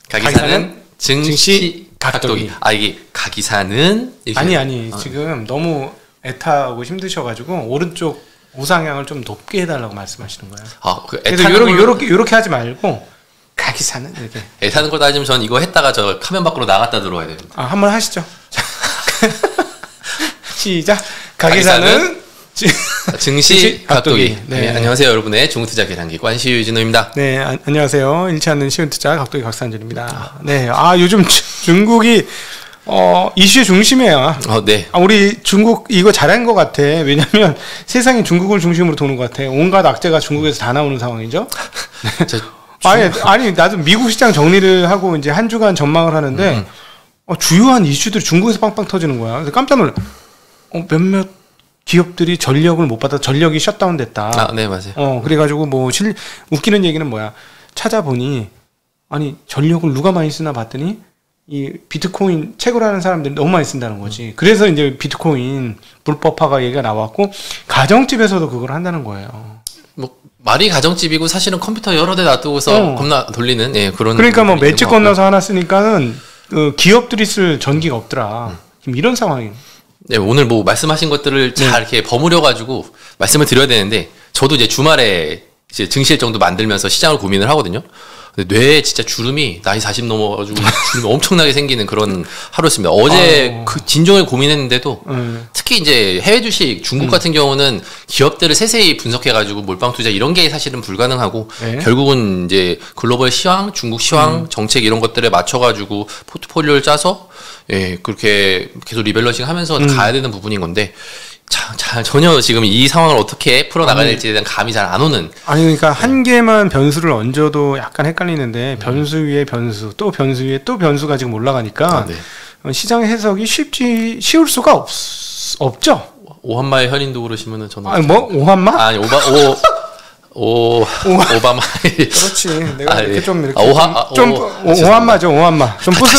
가기사는 증시 각도기. 아, 이게 가기사는 아니 지금 너무 애타고 힘드셔가지고 오른쪽 우상향을 좀 높게 해달라고 말씀하시는 거예요. 아, 그래서 요렇게 하지 말고 가기사는 이렇게. 애타는 거 따지면 전 이거 했다가 저 화면 밖으로 나갔다 들어와야 됩니다. 아, 한번 하시죠. 시작. 가기사는 증시 각도기. 네, 안녕하세요, 여러분의 중투자 계산기 관시 유진호입니다. 네, 안녕하세요. 잃지 않는 시운투자 각도기 박상준입니다. 네, 요즘 중국이 이슈의 중심이에요. 네. 우리 중국 이거 잘한 것 같아. 왜냐면 세상이 중국을 중심으로 도는 것 같아. 온갖 악재가 중국에서 다 나오는 상황이죠. 아니 나도 미국 시장 정리를 하고 이제 한 주간 전망을 하는데 주요한 이슈들이 중국에서 빵빵 터지는 거야. 그래서 깜짝 놀라. 몇몇 기업들이 전력을 못 받아 전력이 셧다운 됐다. 네, 맞아요. 그래가지고 뭐 웃기는 얘기는 뭐야? 찾아보니 아니 전력을 누가 많이 쓰나 봤더니 이 비트코인 채굴 하는 사람들이 너무 많이 쓴다는 거지. 그래서 이제 비트코인 불법화가 얘기가 나왔고 가정집에서도 그걸 한다는 거예요. 뭐 말이 가정집이고 사실은 컴퓨터 여러 대 놔두고서 겁나 돌리는 그런. 그러니까 뭐 맷집 건너서 하나 쓰니까는 기업들이 쓸 전기가 없더라. 지금 이런 상황이에요. 네, 오늘 뭐 말씀하신 것들을 잘 이렇게 버무려 가지고 말씀을 드려야 되는데 저도 이제 주말에 이제 증시일정도 만들면서 시장을 고민을 하거든요. 근데 뇌에 진짜 주름이 나이 40 넘어가지고 주름이 엄청나게 생기는 그런 하루였습니다. 어제 그 진종을 고민했는데도 특히 이제 해외 주식 중국 같은 경우는 기업들을 세세히 분석해가지고 몰빵 투자 이런 게 사실은 불가능하고 결국은 이제 글로벌 시황, 중국 시황 정책 이런 것들에 맞춰가지고 포트폴리오를 짜서 그렇게 계속 리밸런싱 하면서 가야 되는 부분인 건데 전혀 지금 이 상황을 어떻게 풀어나가야 될지에 대한 감이 잘 안 오는. 그러니까 한 개만 변수를 얹어도 약간 헷갈리는데 변수 위에 변수 또 변수 위에 또 변수가 지금 올라가니까 시장 해석이 쉬울 수가 없죠. 오한마의 현인도 그러시면은 저는 오한마? 아니 오바마. 그렇지. 내가 이렇게 좀 이렇게 오한마죠. 오한마.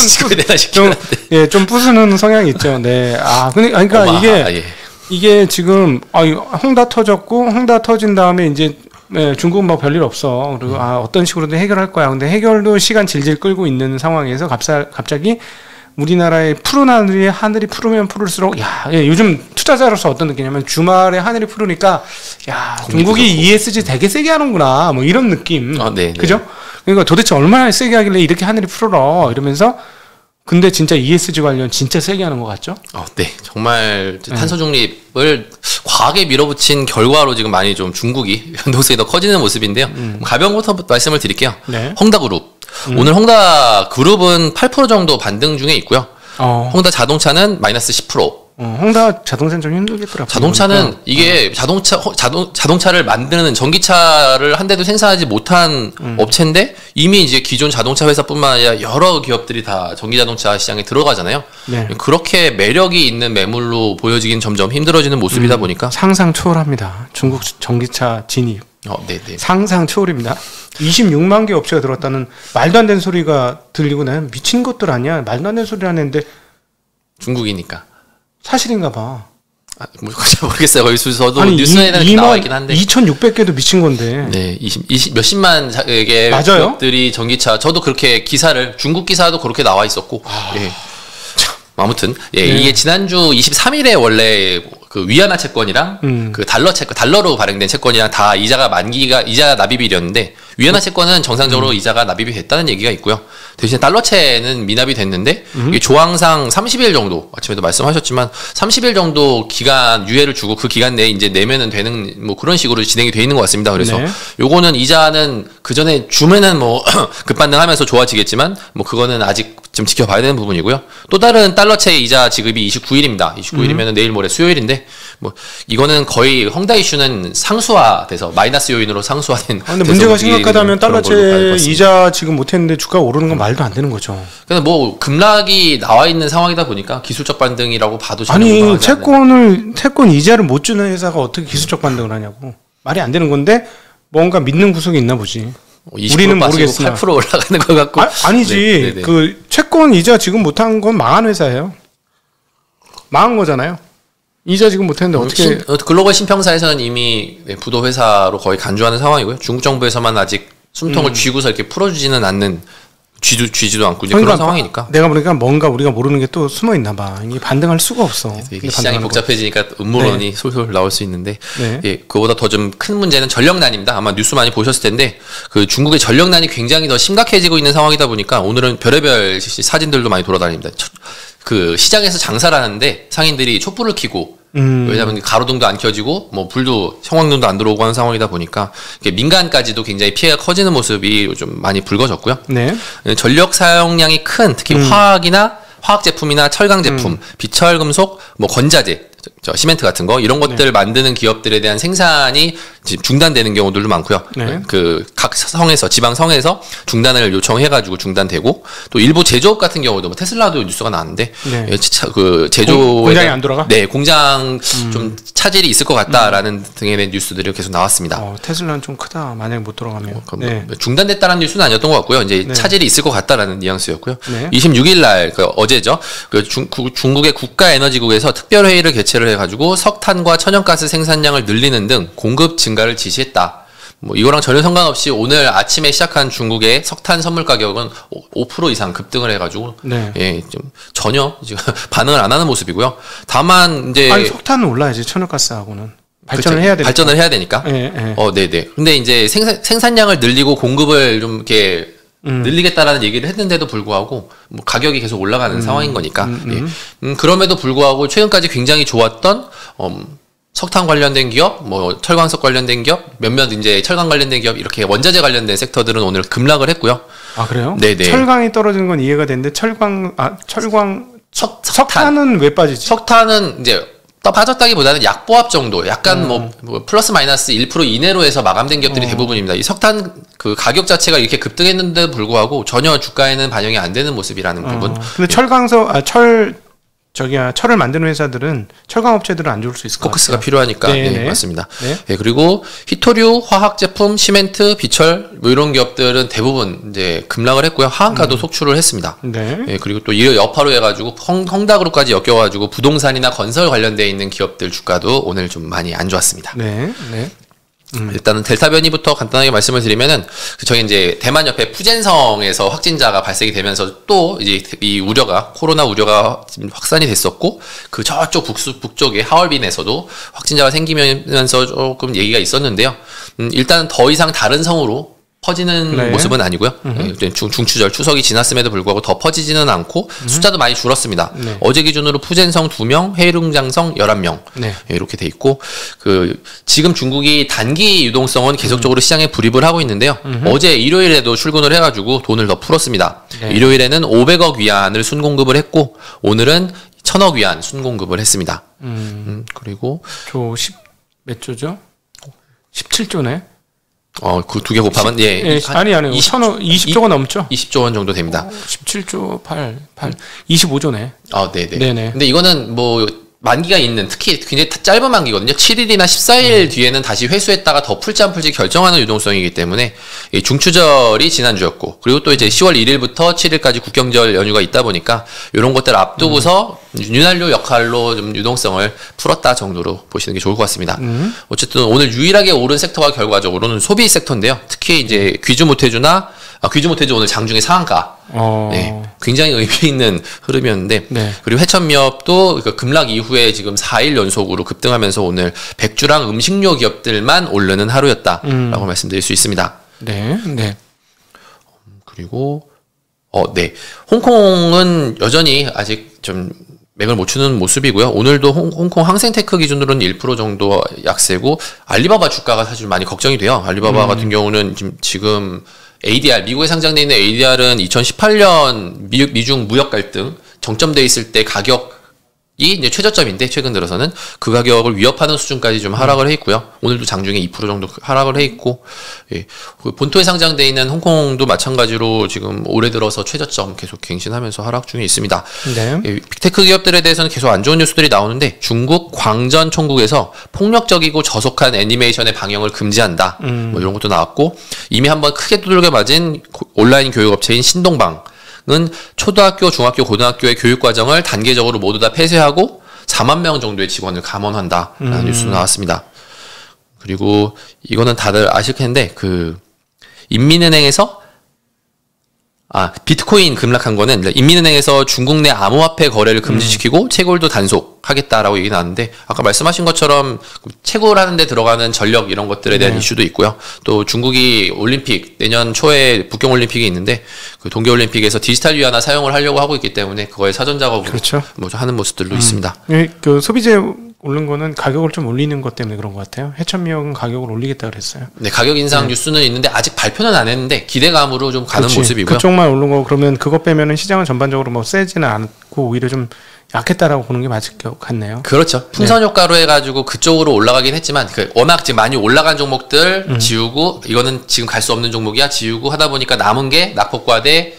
좀 부수는 성향이 있죠. 네. 그러니까 이게 지금 홍다 터졌고 홍다 터진 다음에 이제 중국은 뭐 별일 없어. 그리고 어떤 식으로든 해결할 거야. 근데 해결도 시간 질질 끌고 있는 상황에서 갑자기 우리나라의 푸른 하늘이 푸르면 푸를수록 요즘 투자자로서 어떤 느낌이냐면 주말에 하늘이 푸르니까 중국이 ESG 되게 세게 하는구나 뭐 이런 느낌. 그죠? 그러니까 도대체 얼마나 세게 하길래 이렇게 하늘이 푸르러 이러면서 근데 진짜 ESG 관련 진짜 세게 하는 것 같죠? 네. 정말 탄소 중립을 과하게 밀어붙인 결과로 지금 많이 좀 중국이 변동성이 더 커지는 모습인데요. 가벼운 것부터 말씀을 드릴게요. 홍다그룹. 오늘 홍다그룹은 8% 정도 반등 중에 있고요. 홍다 자동차는 마이너스 10%. 홍다 자동차는 좀 힘들겠더라고요. 자동차는 이게 자동차를 만드는 전기차를 한 대도 생산하지 못한 업체인데 이미 이제 기존 자동차 회사뿐만 아니라 여러 기업들이 다 전기 자동차 시장에 들어가잖아요. 그렇게 매력이 있는 매물로 보여지긴 점점 힘들어지는 모습이다 보니까 상상 초월합니다. 중국 전기차 진입. 네네. 상상 초월입니다. 26만 개 업체가 들어왔다는 말도 안 되는 소리가 들리고 나면 미친 것들 아니야. 말도 안 되는 소리 하는데 중국이니까. 사실인가 봐. 잘 모르겠어요. 거기서도 뉴스에는 나와 있긴 한데 2,600개도 미친 건데. 네, 20 몇십만 개 기업들이 전기차. 저도 그렇게 중국 기사도 그렇게 나와 있었고. 아무튼 이게 지난주 23일에 원래 그 위안화 채권이랑 그 달러로 발행된 채권이랑 다 이자 납입일이었는데 위안화 채권은 정상적으로 이자가 납입이 됐다는 얘기가 있고요. 대신 달러채는 미납이 됐는데 이게 조항상 30일 정도 아침에도 말씀하셨지만 30일 정도 기간 유예를 주고 그 기간 내에 이제 내면은 되는 뭐 그런 식으로 진행이 돼 있는 것 같습니다. 그래서 요거는 이자는 그 전에 주면은 뭐 급반등하면서 좋아지겠지만 뭐 그거는 아직 좀 지켜봐야 되는 부분이고요. 또 다른 달러채 이자 지급이 29일입니다. 29일이면 내일 모레 수요일인데 뭐 이거는 거의 홍다 이슈는 상수화돼서 마이너스 요인으로 상수화된. 근데 문제가 심각하다면 달러채 이자 지금 못했는데 주가가 오르는 건 말도 안 되는 거죠. 근데 뭐 급락이 나와 있는 상황이다 보니까 기술적 반등이라고 봐도 채권 이자를 못 주는 회사가 어떻게 기술적 반등을 하냐고. 말이 안 되는 건데 뭔가 믿는 구석이 있나 보지. 우리는 모르겠으나 8% 올라가는 것 같고 아니지. 그 채권 이자 지금 못한 건 망한 회사예요. 망한 거잖아요. 이자 지금 못했는데 어떻게 글로벌 신평사에서는 이미 부도 회사로 거의 간주하는 상황이고요. 중국 정부에서만 아직 숨통을 쥐고서 이렇게 풀어주지는 않는 쥐지도 않고 이제 그런 상황이니까. 내가 보니까 뭔가 우리가 모르는 게 또 숨어 있나 봐. 이게 반등할 수가 없어. 이게 시장이 복잡해지니까 음모론이 솔솔 나올 수 있는데 예, 그거보다 더 좀 큰 문제는 전력난입니다. 아마 뉴스 많이 보셨을 텐데 그 중국의 전력난이 굉장히 더 심각해지고 있는 상황이다 보니까 오늘은 별의별 사진들도 많이 돌아다닙니다. 그 시장에서 장사를 하는데 상인들이 촛불을 켜고 왜냐하면 가로등도 안 켜지고 뭐 불도 형광등도 안 들어오고 하는 상황이다 보니까 민간까지도 굉장히 피해가 커지는 모습이 좀 많이 불거졌고요. 네. 전력 사용량이 큰 특히 화학 제품이나 철강 제품, 비철 금속, 뭐 건자재, 시멘트 같은 거 이런 것들을 만드는 기업들에 대한 생산이 지금 중단되는 경우들도 많고요. 그 각 성에서 지방 성에서 중단을 요청해가지고 중단되고 또 일부 제조업 같은 경우도 뭐 테슬라도 뉴스가 나왔는데 그 제조 공장이 안 돌아가? 네, 공장 좀 차질이 있을 것 같다라는 등의 뉴스들이 계속 나왔습니다. 테슬라는 좀 크다. 만약에 못 돌아가면 중단됐다라는 뉴스는 아니었던 것 같고요. 이제 차질이 있을 것 같다라는 뉘앙스였고요. 26일 날 어제죠. 그 중국의 국가에너지국에서 특별 회의를 개최를 해가지고 석탄과 천연가스 생산량을 늘리는 등 공급 증가를 지시했다. 뭐 이거랑 전혀 상관없이 오늘 아침에 시작한 중국의 석탄 선물 가격은 5% 이상 급등을 해가지고 예, 좀 전혀 지금 반응을 안 하는 모습이고요. 다만 이제 석탄은 올라야지 천연가스하고는 발전을 해야 되니까. 발전을 해야 되니까. 네네. 근데 이제 생산량을 늘리고 공급을 좀 이렇게 늘리겠다라는 얘기를 했는데도 불구하고 뭐 가격이 계속 올라가는 상황인 거니까. 그럼에도 불구하고 최근까지 굉장히 좋았던 석탄 관련된 기업, 뭐 철광석 관련된 기업, 몇몇 이제 철강 관련된 기업 이렇게 원자재 관련된 섹터들은 오늘 급락을 했고요. 아 그래요? 네네. 철강이 떨어지는 건 이해가 되는데 석탄은 왜 빠지지? 석탄은 이제 빠졌다기보다는 약보합 정도, 약간 뭐 플러스 마이너스 1% 이내로 해서 마감된 기업들이 대부분입니다. 이 석탄 그 가격 자체가 이렇게 급등했는데도 불구하고 전혀 주가에는 반영이 안 되는 모습이라는 부분. 근데 철을 만드는 회사들은 철강 업체들은 안 좋을 수 있을 것 같아요. 포커스가 필요하니까. 네, 맞습니다. 네, 그리고 희토류, 화학 제품, 시멘트, 비철 뭐 이런 기업들은 대부분 이제 급락을 했고요. 하한가도 속출을 했습니다. 네, 그리고 또 이어 여파로 해가지고 헝다그룹까지 엮여가지고 부동산이나 건설 관련돼 있는 기업들 주가도 오늘 좀 많이 안 좋았습니다. 일단은 델타 변이부터 간단하게 말씀을 드리면은 저희 이제 대만 옆에 푸젠성에서 확진자가 발생이 되면서 또 이제 이 우려가 코로나 우려가 확산이 됐었고 그 저쪽 북쪽의 하얼빈에서도 확진자가 생기면서 조금 얘기가 있었는데요. 일단 더 이상 다른 성으로 퍼지는 모습은 아니고요. 중추절 추석이 지났음에도 불구하고 더 퍼지지는 않고 숫자도 많이 줄었습니다. 어제 기준으로 푸젠성 2명, 헤이룽장성 11명 이렇게 돼 있고 그 지금 중국이 단기 유동성은 계속적으로 시장에 불입을 하고 있는데요. 어제 일요일에도 출근을 해가지고 돈을 더 풀었습니다. 일요일에는 500억 위안을 순공급을 했고 오늘은 1000억 위안 순공급을 했습니다. 그리고 몇 조죠? 17조네. 그 두 개 곱하면 아니 20조가 넘죠. 20조 원 정도 됩니다. 17조 25조네. 네네. 근데 이거는 뭐 만기가 있는 특히 굉장히 짧은 만기거든요. 7일이나 14일 뒤에는 다시 회수했다가 더 풀지 안 풀지 결정하는 유동성이기 때문에 이 중추절이 지난주였고 그리고 또 이제 10월 1일부터 7일까지 국경절 연휴가 있다 보니까 이런 것들 앞두고서 윤활유 역할로 좀 유동성을 풀었다 정도로 보시는 게 좋을 것 같습니다. 어쨌든 오늘 유일하게 오른 섹터가 결과적으로는 소비 섹터인데요. 특히 이제 귀주 모태주 오늘 장중에 상한가. 굉장히 의미 있는 흐름이었는데 그리고 해천미업도 급락 이후에 지금 4일 연속으로 급등하면서 오늘 백주랑 음식료 기업들만 오르는 하루였다라고 말씀드릴 수 있습니다. 그리고 홍콩은 여전히 아직 좀 맥을 못 추는 모습이고요. 오늘도 홍콩 항생테크 기준으로는 1% 정도 약세고 알리바바 주가가 사실 많이 걱정이 돼요. 알리바바 같은 경우는 지금 ADR, 미국에 상장되어 있는 ADR은 2018년 미중 무역 갈등 정점돼 있을 때 가격이 이제 최저점인데 최근 들어서는 그 가격을 위협하는 수준까지 좀 하락을 해 있고요. 오늘도 장중에 2% 정도 하락을 해 있고 본토에 상장되어 있는 홍콩도 마찬가지로 지금 올해 들어서 최저점 계속 갱신하면서 하락 중에 있습니다. 빅테크 기업들에 대해서는 계속 안 좋은 뉴스들이 나오는데 중국 광전 총국에서 폭력적이고 저속한 애니메이션의 방영을 금지한다. 뭐 이런 것도 나왔고 이미 한번 크게 두들겨 맞은 온라인 교육업체인 신동방 은 초등학교, 중학교, 고등학교의 교육과정을 단계적으로 모두 다 폐쇄하고 4만 명 정도의 직원을 감원한다라는 뉴스도 나왔습니다. 그리고 이거는 다들 아실 텐데 인민은행에서 비트코인 급락한 거는 인민은행에서 중국 내 암호화폐 거래를 금지시키고 채굴도 단속하겠다라고 얘기 나왔는데 아까 말씀하신 것처럼 채굴하는 데 들어가는 전력 이런 것들에 대한 이슈도 있고요. 또 중국이 올림픽 내년 초에 북경 올림픽이 있는데 그 동계 올림픽에서 디지털 위안화 사용을 하려고 하고 있기 때문에 그거에 사전 작업을 그렇죠. 뭐 하는 모습들도 있습니다. 그 소비재 오른 거는 가격을 좀 올리는 것 때문에 그런 것 같아요. 해천미역은 가격을 올리겠다 그랬어요. 네, 가격 인상 뉴스는 있는데 아직 발표는 안 했는데 기대감으로 좀 가는 모습이고요. 그쪽만 오른 거 그러면 그것 빼면은 시장은 전반적으로 뭐 세지는 않고 오히려 좀 약했다라고 보는 게 맞을 것 같네요. 그렇죠. 풍선 효과로 해가지고 그쪽으로 올라가긴 했지만 워낙 지금 많이 올라간 종목들 지우고 이거는 지금 갈 수 없는 종목이야 지우고 하다 보니까 남은 게 낙폭과대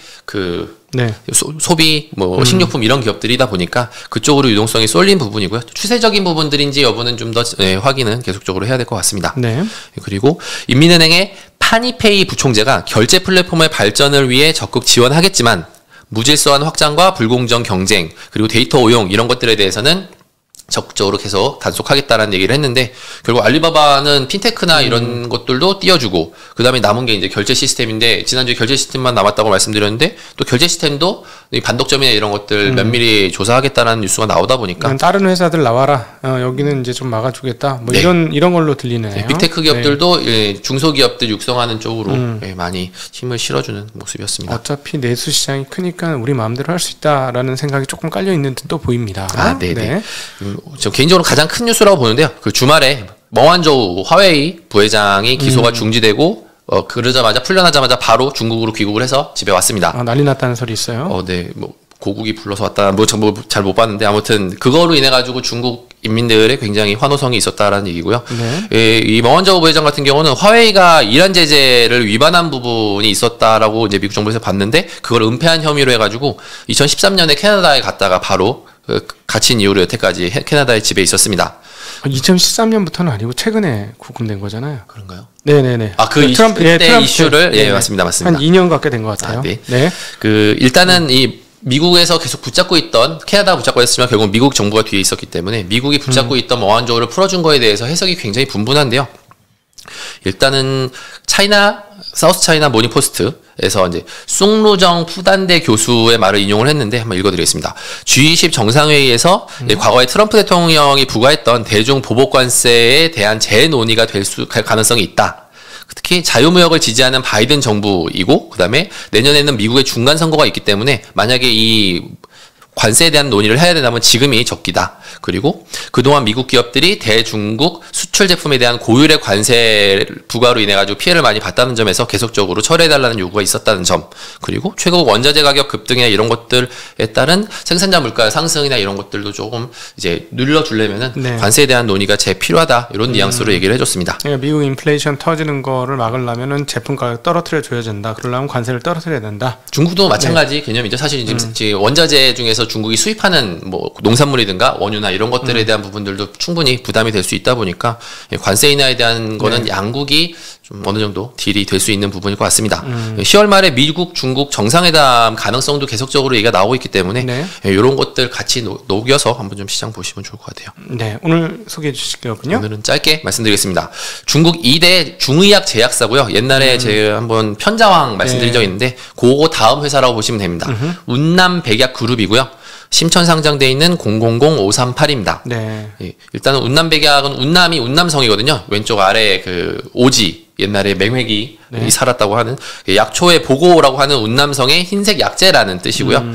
소비, 식료품 이런 기업들이다 보니까 그쪽으로 유동성이 쏠린 부분이고요. 추세적인 부분들인지 여부는 좀 더 확인은 계속적으로 해야 될 것 같습니다. 네. 그리고 인민은행의 파니페이 부총재가 결제 플랫폼의 발전을 위해 적극 지원하겠지만 무질서한 확장과 불공정 경쟁 그리고 데이터 오용 이런 것들에 대해서는 적극적으로 계속 단속하겠다라는 얘기를 했는데 결국 알리바바는 핀테크나 이런 것들도 띄워주고 그 다음에 남은 게 이제 결제 시스템인데 지난주에 결제 시스템만 남았다고 말씀드렸는데 또 결제 시스템도 반독점이나 이런 것들 면밀히 조사하겠다라는 뉴스가 나오다 보니까 다른 회사들 나와라 여기는 이제 좀 막아주겠다 뭐 이런 걸로 들리네요. 네, 빅테크 기업들도 중소기업들 육성하는 쪽으로 많이 힘을 실어주는 모습이었습니다. 어차피 내수 시장이 크니까 우리 마음대로 할 수 있다라는 생각이 조금 깔려 있는 듯도 보입니다. 네네. 저 개인적으로 가장 큰 뉴스라고 보는데요. 그 주말에 멍완저우 화웨이 부회장이 기소가 중지되고 그러자마자 풀려나자마자 바로 중국으로 귀국을 해서 집에 왔습니다. 난리 났다는 소리 있어요. 네, 고국이 불러서 왔다. 잘 못 봤는데 아무튼 그거로 인해 가지고 중국 인민들의 굉장히 환호성이 있었다라는 얘기고요. 이 멍완저우 부회장 같은 경우는 화웨이가 이란 제재를 위반한 부분이 있었다라고 이제 미국 정부에서 봤는데 그걸 은폐한 혐의로 해가지고 2013년에 캐나다에 갔다가 바로 갇힌 이후로 여태까지 캐나다의 집에 있었습니다. 2013년부터는 아니고 최근에 구금된 거잖아요. 그런가요? 네네네. 그 트럼프 이슈를 맞습니다. 한 2년 가까이 된 것 같아요. 네. 일단은 이 미국에서 계속 붙잡고 있던 캐나다가 붙잡고 있었지만 결국 미국 정부가 뒤에 있었기 때문에 미국이 붙잡고 있던 멍완저우를 풀어준 거에 대해서 해석이 굉장히 분분한데요. 일단은 사우스 차이나 모닝포스트에서 이제 숭루정 푸단대 교수의 말을 인용을 했는데 한번 읽어드리겠습니다. G20 정상회의에서 과거에 트럼프 대통령이 부과했던 대중 보복관세에 대한 재논의가 될 가능성이 있다. 특히 자유무역을 지지하는 바이든 정부이고 그다음에 내년에는 미국의 중간 선거가 있기 때문에 만약에 이 관세에 대한 논의를 해야 된다면 지금이 적기다. 그리고 그동안 미국 기업들이 대중국 수출 제품에 대한 고율의 관세 부과로 인해 가지고 피해를 많이 봤다는 점에서 계속적으로 철회해달라는 요구가 있었다는 점. 그리고 최고 원자재 가격 급등이나 이런 것들에 따른 생산자 물가 상승이나 이런 것들도 조금 이제 눌러주려면은 관세에 대한 논의가 필요하다. 이런 뉘앙스로 얘기를 해줬습니다. 미국 인플레이션 터지는 거를 막으려면은 제품 가격 떨어뜨려 줘야 된다. 그러려면 관세를 떨어뜨려야 된다. 중국도 마찬가지 개념이죠. 사실 지금 원자재 중에서 중국이 수입하는 농산물이든가 원유나 이런 것들에 대한 부분들도 충분히 부담이 될 수 있다 보니까 관세 인하에 대한 거는 양국이 좀 어느 정도 딜이 될 수 있는 부분일 것 같습니다. 10월 말에 미국, 중국 정상회담 가능성도 계속적으로 얘기가 나오고 있기 때문에 이런 것들 같이 녹여서 한번 좀 시장 보시면 좋을 것 같아요. 네, 오늘 소개해 주실 거군요. 오늘은 짧게 말씀드리겠습니다. 중국 2대 중의학 제약사고요. 옛날에 제가 한번 편자왕 말씀드린 적이 있는데 그거 다음 회사라고 보시면 됩니다. 운남백약그룹이고요. 심천 상장돼 있는 000538입니다. 일단은 운남백약은 운남이 운남성이거든요. 왼쪽 아래 오지 옛날에 맹획이 살았다고 하는 약초의 보고라고 하는 운남성의 흰색 약재라는 뜻이고요.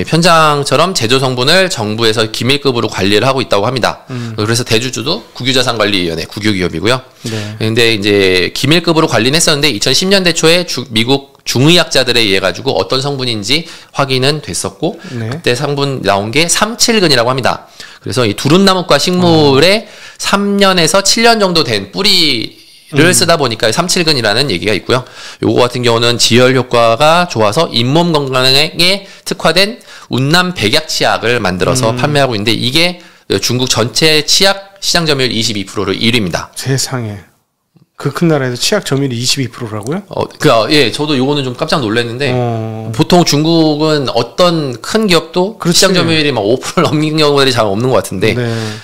편장처럼 제조 성분을 정부에서 기밀급으로 관리를 하고 있다고 합니다. 그래서 대주주도 국유자산관리위원회 국유기업이고요. 근데 이제 기밀급으로 관리는 했었는데 2010년대 초에 미국 중의학자들에 의해 가지고 어떤 성분인지 확인은 됐었고 그때 성분 나온 게 삼칠근이라고 합니다. 그래서 이 두릅나무과 식물에 3년에서 7년 정도 된 뿌리를 쓰다 보니까 삼칠근이라는 얘기가 있고요. 요거 같은 경우는 지혈 효과가 좋아서 잇몸 건강에 특화된 운남 백약치약을 만들어서 판매하고 있는데 이게 중국 전체 치약 시장 점유율 22%를 1위입니다. 세상에. 그 큰 나라에서 치약 점유율이 22%라고요? 저도 요거는 좀 깜짝 놀랐는데 보통 중국은 어떤 큰 기업도 시장 점유율이 막 5% 넘는 경우들이 잘 없는 것 같은데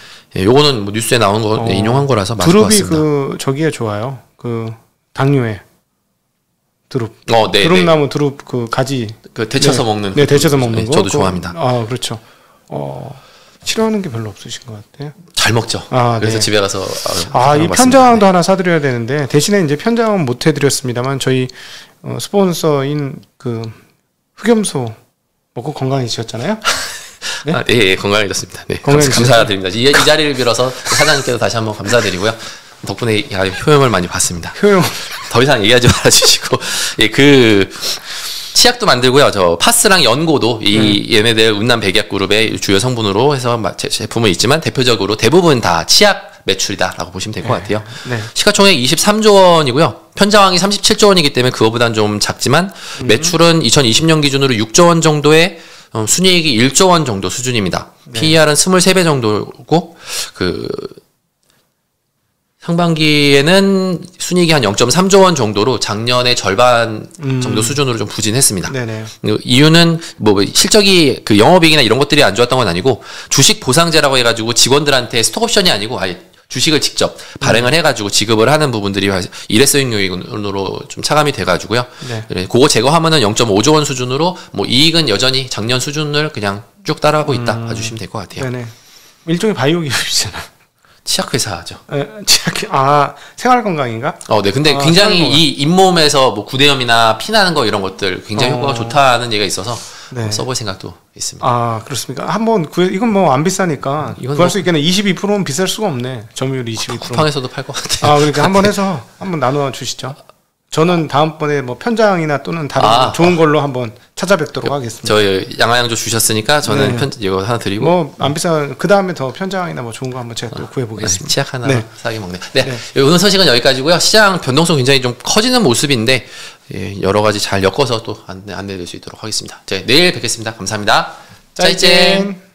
요거는 뉴스에 나온 거 인용한 거라서 맞을 것 같습니다. 두릅이 저기에 좋아요. 당뇨에 두릅. 네, 두릅나무 두릅 그 가지. 그 데쳐서 먹는. 네, 데쳐서 먹는 거. 저도 좋아합니다. 그렇죠. 싫어하는 게 별로 없으신 것 같아요. 잘 먹죠. 그래서 집에 가서 이 편장도 하나 사드려야 되는데 대신에 이제 편장은 못 해드렸습니다만 저희 스폰서인 그 흑염소 먹고 건강해지셨잖아요. 네? 예, 건강해졌습니다. 네, 감사드립니다. 이 자리를 빌어서 사장님께도 다시 한번 감사드리고요. 덕분에 효용을 많이 봤습니다. 더 이상 얘기하지 말아주시고, 치약도 만들고요. 저 파스랑 연고도 얘네들 운남 백약그룹의 주요 성분으로 해서 제품은 있지만 대표적으로 대부분 다 치약 매출이다라고 보시면 될 것 같아요. 시가총액 23조 원이고요. 편장이 37조 원이기 때문에 그거보다는 좀 작지만 매출은 2020년 기준으로 6조 원 정도의 순이익이 1조 원 정도 수준입니다. PER은 23배 정도고 상반기에는 순이익이 한 0.3조 원 정도로 작년의 절반 정도 수준으로 좀 부진했습니다. 이유는 실적이 영업이익이나 이런 것들이 안 좋았던 건 아니고 주식 보상제라고 해가지고 직원들한테 스톡옵션이 아니고 아예 주식을 직접 발행을 해가지고 지급을 하는 부분들이 일회성용으로 좀 차감이 돼가지고요. 그거 제거하면은 0.5조 원 수준으로 이익은 여전히 작년 수준을 그냥 쭉 따라가고 있다 봐주시면 될 것 같아요. 일종의 바이오 기업이잖아요. 치약회사죠. 생활 건강인가? 네. 근데 굉장히 이 잇몸에서 구대염이나 피나는 거 이런 것들 굉장히 효과가 좋다는 얘기가 있어서 써볼 생각도 있습니다. 그렇습니까? 한번 이건 안 비싸니까 구할 수 있겠네. 22%는 비쌀 수가 없네. 점유율이 22%. 쿠팡에서도 팔 것 같아요. 그러니까 한번 해서 한번 나눠 주시죠. 저는 다음번에 편장이나 또는 다른 좋은 걸로 한번 찾아뵙도록 하겠습니다. 저희 양아양조 주셨으니까 저는 이거 하나 드리고 안 비싸. 그 다음에 더 편장이나 좋은 거 한번 제가 또 구해보겠습니다. 치약 하나 싸게 먹네. 오늘 소식은 여기까지고요. 시장 변동성 굉장히 좀 커지는 모습인데 여러 가지 잘 엮어서 또 안내드릴 수 있도록 하겠습니다. 내일 뵙겠습니다. 감사합니다. 짜이젠.